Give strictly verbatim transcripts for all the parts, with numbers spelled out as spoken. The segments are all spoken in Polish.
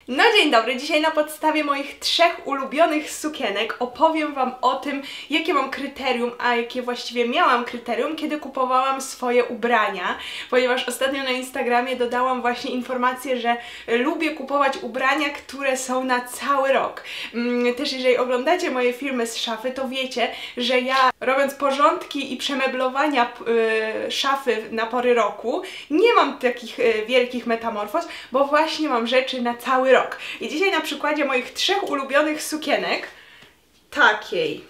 No dzień dobry, dzisiaj na podstawie moich trzech ulubionych sukienek opowiem Wam o tym, jakie mam kryterium, a jakie właściwie miałam kryterium, kiedy kupowałam swoje ubrania, ponieważ ostatnio na Instagramie dodałam właśnie informację, że lubię kupować ubrania, które są na cały rok. Też jeżeli oglądacie moje filmy z szafy, to wiecie, że ja robiąc porządki i przemeblowania yy, szafy na pory roku, nie mam takich yy, wielkich metamorfoz, bo właśnie mam rzeczy na cały rok. I dzisiaj na przykładzie moich trzech ulubionych sukienek, takiej,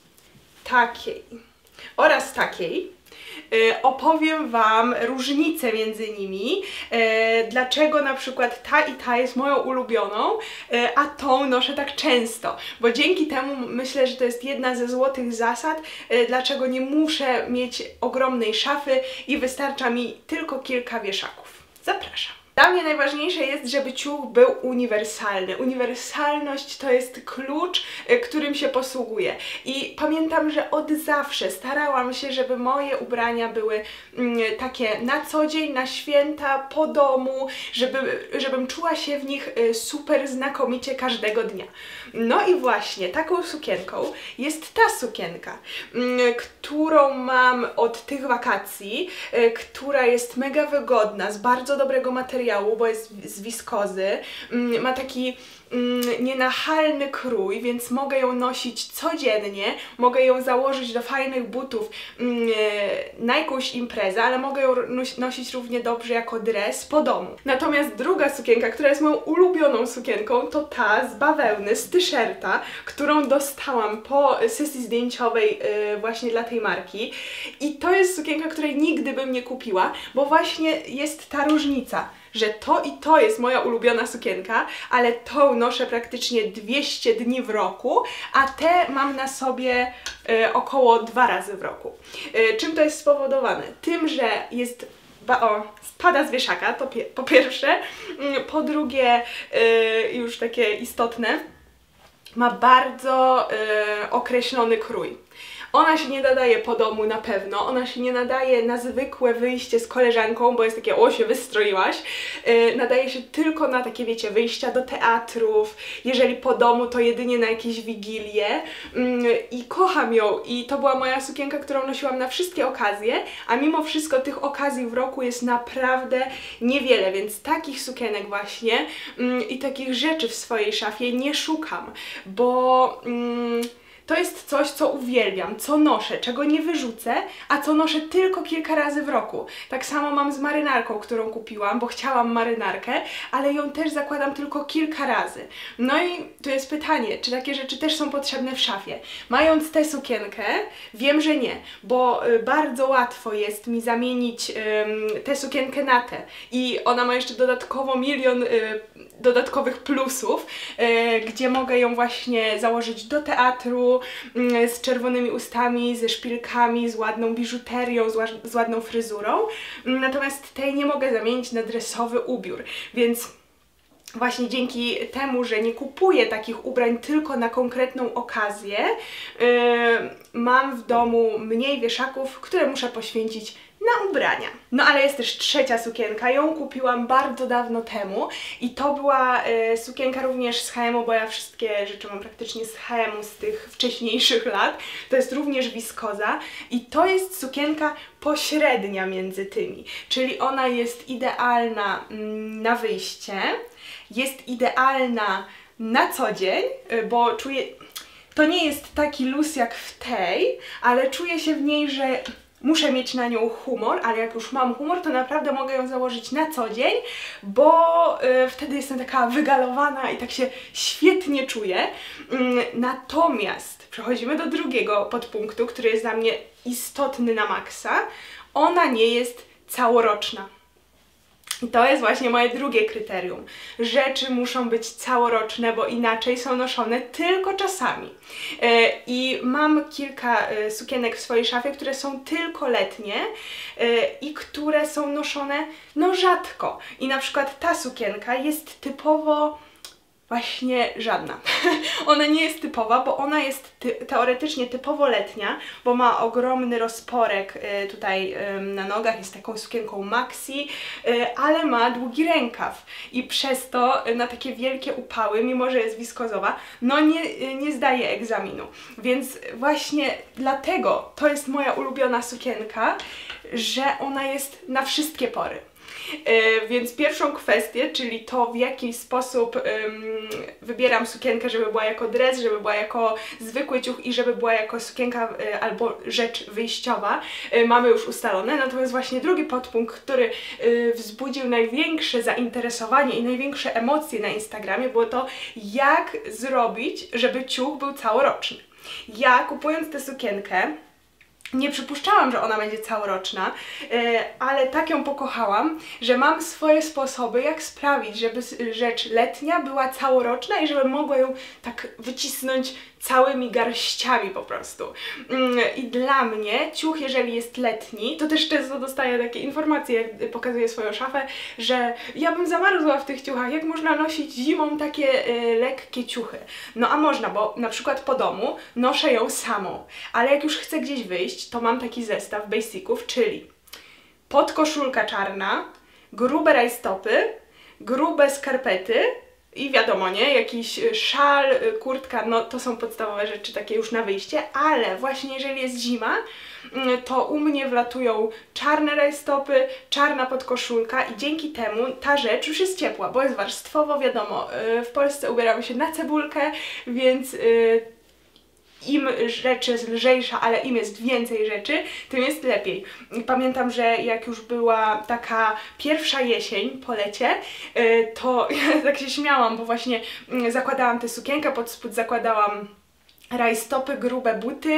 takiej oraz takiej, yy, opowiem Wam różnice między nimi, yy, dlaczego na przykład ta i ta jest moją ulubioną, yy, a tą noszę tak często, bo dzięki temu myślę, że to jest jedna ze złotych zasad, yy, dlaczego nie muszę mieć ogromnej szafy i wystarcza mi tylko kilka wieszaków. Zapraszam. Dla mnie najważniejsze jest, żeby ciuch był uniwersalny. Uniwersalność to jest klucz, którym się posługuję. I pamiętam, że od zawsze starałam się, żeby moje ubrania były mm, takie na co dzień, na święta, po domu, żeby, żebym czuła się w nich super znakomicie każdego dnia. No i właśnie taką sukienką jest ta sukienka, mm, którą mam od tych wakacji, y, która jest mega wygodna, z bardzo dobrego materiału, bo jest z wiskozy, ma taki mm, nienachalny krój, więc mogę ją nosić codziennie, mogę ją założyć do fajnych butów mm, na jakąś imprezę, ale mogę ją nosić równie dobrze jako dres po domu. Natomiast druga sukienka, która jest moją ulubioną sukienką, to ta z bawełny, z t-shirta, którą dostałam po sesji zdjęciowej yy, właśnie dla tej marki. I to jest sukienka, której nigdy bym nie kupiła, bo właśnie jest ta różnica, że to i to jest moja ulubiona sukienka, ale tą noszę praktycznie dwieście dni w roku, a te mam na sobie y, około dwa razy w roku. Y, czym to jest spowodowane? Tym, że jest Ba, o, spada z wieszaka, to pie, po pierwsze, y, po drugie y, już takie istotne, ma bardzo y, określony krój. Ona się nie nadaje po domu na pewno, ona się nie nadaje na zwykłe wyjście z koleżanką, bo jest takie, o, się wystroiłaś. Yy, nadaje się tylko na takie, wiecie, wyjścia do teatrów, jeżeli po domu, to jedynie na jakieś wigilie. Yy, I kocham ją i to była moja sukienka, którą nosiłam na wszystkie okazje, a mimo wszystko tych okazji w roku jest naprawdę niewiele, więc takich sukienek właśnie yy, i takich rzeczy w swojej szafie nie szukam, bo... Yy, To jest coś, co uwielbiam, co noszę, czego nie wyrzucę, a co noszę tylko kilka razy w roku. Tak samo mam z marynarką, którą kupiłam, bo chciałam marynarkę, ale ją też zakładam tylko kilka razy. No i tu jest pytanie, czy takie rzeczy też są potrzebne w szafie? Mając tę sukienkę, wiem, że nie, bo y, bardzo łatwo jest mi zamienić y, tę sukienkę na tę. I ona ma jeszcze dodatkowo milion y, dodatkowych plusów, y, gdzie mogę ją właśnie założyć do teatru, z czerwonymi ustami, ze szpilkami, z ładną biżuterią, z, ła z ładną fryzurą. Natomiast tej nie mogę zamienić na dresowy ubiór, więc właśnie dzięki temu, że nie kupuję takich ubrań tylko na konkretną okazję, yy, mam w domu mniej wieszaków, które muszę poświęcić na ubrania. No ale jest też trzecia sukienka, ją kupiłam bardzo dawno temu i to była y, sukienka również z H and M, bo ja wszystkie rzeczy mam praktycznie z H and M z tych wcześniejszych lat. To jest również wiskoza i to jest sukienka pośrednia między tymi, czyli ona jest idealna mm, na wyjście, jest idealna na co dzień, y, bo czuję... To nie jest taki luz jak w tej, ale czuję się w niej, że muszę mieć na nią humor, ale jak już mam humor, to naprawdę mogę ją założyć na co dzień, bo y, wtedy jestem taka wygalowana i tak się świetnie czuję. Ym, natomiast przechodzimy do drugiego podpunktu, który jest dla mnie istotny na maksa. Ona nie jest całoroczna. I to jest właśnie moje drugie kryterium. Rzeczy muszą być całoroczne, bo inaczej są noszone tylko czasami. Yy, I mam kilka yy, sukienek w swojej szafie, które są tylko letnie yy, i które są noszone no rzadko. I na przykład ta sukienka jest typowo Właśnie żadna. Ona nie jest typowa, bo ona jest ty teoretycznie typowo letnia, bo ma ogromny rozporek y, tutaj y, na nogach, jest taką sukienką maxi, y, ale ma długi rękaw i przez to y, na takie wielkie upały, mimo że jest wiskozowa, no nie, y, nie zdaje egzaminu. Więc właśnie dlatego to jest moja ulubiona sukienka, że ona jest na wszystkie pory. Yy, więc pierwszą kwestię, czyli to, w jaki sposób ym, wybieram sukienkę, żeby była jako dres, żeby była jako zwykły ciuch i żeby była jako sukienka yy, albo rzecz wyjściowa, yy, mamy już ustalone. Natomiast właśnie drugi podpunkt, który yy, wzbudził największe zainteresowanie i największe emocje na Instagramie, było to, jak zrobić, żeby ciuch był całoroczny. Ja, kupując tę sukienkę, nie przypuszczałam, że ona będzie całoroczna, yy, ale tak ją pokochałam, że mam swoje sposoby, jak sprawić, żeby rzecz letnia była całoroczna i żebym mogła ją tak wycisnąć całymi garściami po prostu. Yy, I dla mnie ciuch, jeżeli jest letni, to też często dostaję takie informacje, jak pokazuję swoją szafę, że ja bym zamarzła w tych ciuchach, jak można nosić zimą takie yy, lekkie ciuchy. No a można, bo na przykład po domu noszę ją samą, ale jak już chcę gdzieś wyjść, to mam taki zestaw basiców, czyli podkoszulka czarna, grube rajstopy, grube skarpety i wiadomo, nie, jakiś szal, kurtka, no to są podstawowe rzeczy takie już na wyjście, ale właśnie jeżeli jest zima, to u mnie wlatują czarne rajstopy, czarna podkoszulka i dzięki temu ta rzecz już jest ciepła, bo jest warstwowo, wiadomo, w Polsce ubieramy się na cebulkę, więc im rzecz jest lżejsza, ale im jest więcej rzeczy, tym jest lepiej. Pamiętam, że jak już była taka pierwsza jesień po lecie, to ja tak się śmiałam, bo właśnie zakładałam tę sukienkę, pod spód zakładałam rajstopy, grube buty,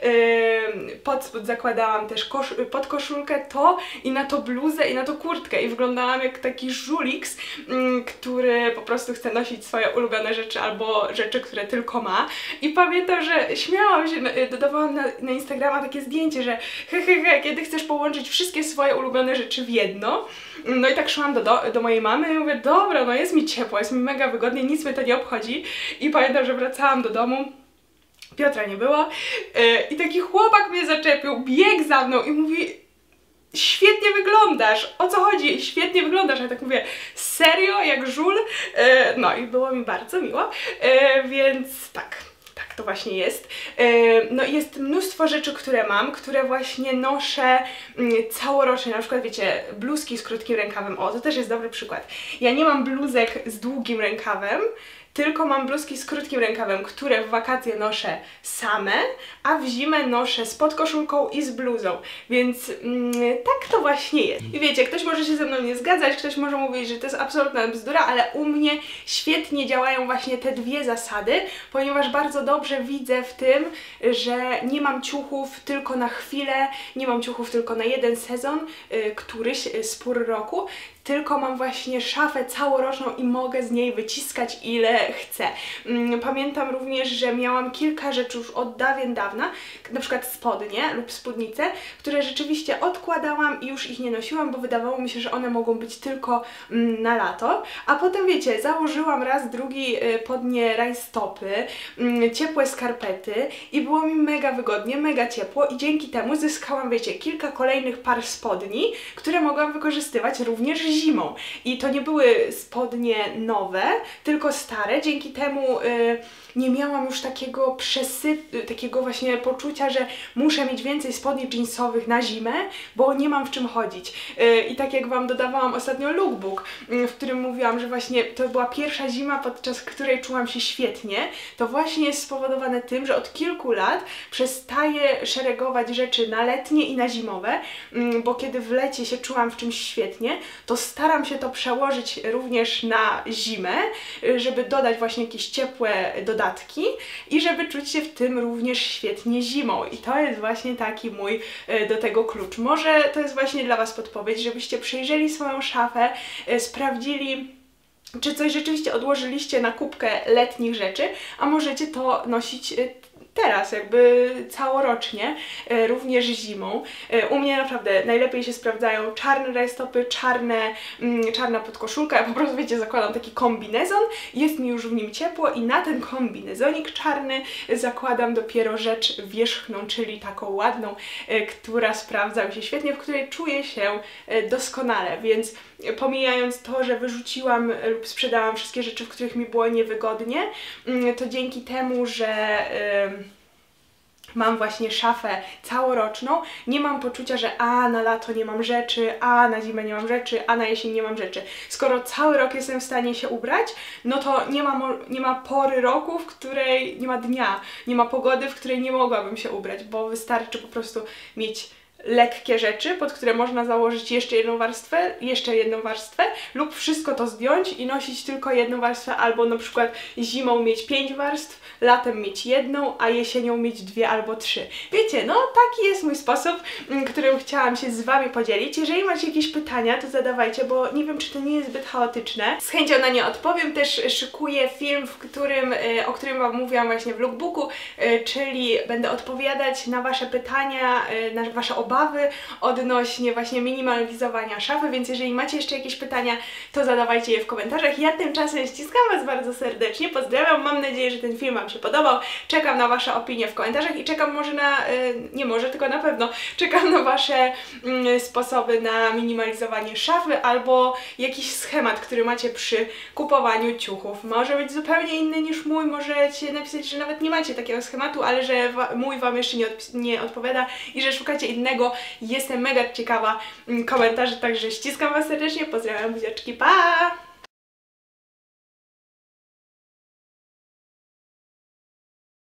yy, pod spód zakładałam też kosz podkoszulkę, to i na to bluzę i na to kurtkę i wyglądałam jak taki żuliks, yy, który po prostu chce nosić swoje ulubione rzeczy albo rzeczy, które tylko ma. I pamiętam, że śmiałam się, dodawałam na, na Instagrama takie zdjęcie, że he, he, he, kiedy chcesz połączyć wszystkie swoje ulubione rzeczy w jedno. No i tak szłam do, do, do mojej mamy i mówię, dobra, no jest mi ciepło, jest mi mega wygodnie, nic mnie to nie obchodzi. I pamiętam, że wracałam do domu, Piotra nie było yy, i taki chłopak mnie zaczepił, biegł za mną i mówi, świetnie wyglądasz, o co chodzi, świetnie wyglądasz, ja tak mówię, serio, jak żul, yy, no i było mi bardzo miło, yy, więc tak. Tak to właśnie jest. No i jest mnóstwo rzeczy, które mam, które właśnie noszę całorocznie. Na przykład, wiecie, bluzki z krótkim rękawem. O, to też jest dobry przykład. Ja nie mam bluzek z długim rękawem, tylko mam bluzki z krótkim rękawem, które w wakacje noszę same, a w zimę noszę z podkoszulką i z bluzą. Więc mm, tak to właśnie jest. I wiecie, ktoś może się ze mną nie zgadzać, ktoś może mówić, że to jest absolutna bzdura, ale u mnie świetnie działają właśnie te dwie zasady, ponieważ bardzo dobrze widzę w tym, że nie mam ciuchów tylko na chwilę, nie mam ciuchów tylko na jeden sezon, y, któryś z pór roku, tylko mam właśnie szafę całoroczną i mogę z niej wyciskać ile chcę. Pamiętam również, że miałam kilka rzeczy już od dawien dawna, na przykład spodnie lub spódnice, które rzeczywiście odkładałam i już ich nie nosiłam, bo wydawało mi się, że one mogą być tylko na lato. A potem wiecie, założyłam raz, drugi pod nie rajstopy, ciepłe skarpety i było mi mega wygodnie, mega ciepło i dzięki temu zyskałam, wiecie, kilka kolejnych par spodni, które mogłam wykorzystywać również zimą. I to nie były spodnie nowe, tylko stare. Dzięki temu y, nie miałam już takiego przesytu, takiego właśnie poczucia, że muszę mieć więcej spodni jeansowych na zimę, bo nie mam w czym chodzić. Y, I tak jak Wam dodawałam ostatnio lookbook, y, w którym mówiłam, że właśnie to była pierwsza zima, podczas której czułam się świetnie, to właśnie jest spowodowane tym, że od kilku lat przestaję szeregować rzeczy na letnie i na zimowe, y, bo kiedy w lecie się czułam w czymś świetnie, to staram się to przełożyć również na zimę, żeby dodać właśnie jakieś ciepłe dodatki i żeby czuć się w tym również świetnie zimą. I to jest właśnie taki mój do tego klucz. Może to jest właśnie dla Was podpowiedź, żebyście przejrzeli swoją szafę, sprawdzili, czy coś rzeczywiście odłożyliście na kubkę letnich rzeczy, a możecie to nosić teraz, jakby całorocznie, e, również zimą. E, u mnie naprawdę najlepiej się sprawdzają czarne rajstopy, czarne, mm, czarna podkoszulka. Ja po prostu, wiecie, zakładam taki kombinezon, jest mi już w nim ciepło i na ten kombinezonik czarny zakładam dopiero rzecz wierzchną, czyli taką ładną, e, która sprawdza mi się świetnie, w której czuję się e, doskonale, więc pomijając to, że wyrzuciłam lub sprzedałam wszystkie rzeczy, w których mi było niewygodnie, to dzięki temu, że yy, mam właśnie szafę całoroczną, nie mam poczucia, że a na lato nie mam rzeczy, a na zimę nie mam rzeczy, a na jesień nie mam rzeczy. Skoro cały rok jestem w stanie się ubrać, no to nie ma, nie ma pory roku, w której nie ma dnia, nie ma pogody, w której nie mogłabym się ubrać, bo wystarczy po prostu mieć lekkie rzeczy, pod które można założyć jeszcze jedną warstwę, jeszcze jedną warstwę lub wszystko to zdjąć i nosić tylko jedną warstwę, albo na przykład zimą mieć pięć warstw, latem mieć jedną, a jesienią mieć dwie albo trzy. Wiecie, no taki jest mój sposób, którym chciałam się z Wami podzielić. Jeżeli macie jakieś pytania, to zadawajcie, bo nie wiem, czy to nie jest zbyt chaotyczne. Z chęcią na nie odpowiem. Też szykuję film, w którym, o którym Wam mówiłam właśnie w lookbooku, czyli będę odpowiadać na Wasze pytania, na Wasze obawy odnośnie właśnie minimalizowania szafy, więc jeżeli macie jeszcze jakieś pytania, to zadawajcie je w komentarzach. Ja tymczasem ściskam Was bardzo serdecznie, pozdrawiam, mam nadzieję, że ten film Wam się podobał, czekam na Wasze opinie w komentarzach i czekam może na, nie może, tylko na pewno, czekam na Wasze mm, sposoby na minimalizowanie szafy albo jakiś schemat, który macie przy kupowaniu ciuchów. Może być zupełnie inny niż mój, możecie napisać, że nawet nie macie takiego schematu, ale że wa mój Wam jeszcze nie, od nie odpowiada i że szukacie innego. Jestem mega ciekawa komentarzy, także ściskam Was serdecznie, pozdrawiam, buziaczki, pa!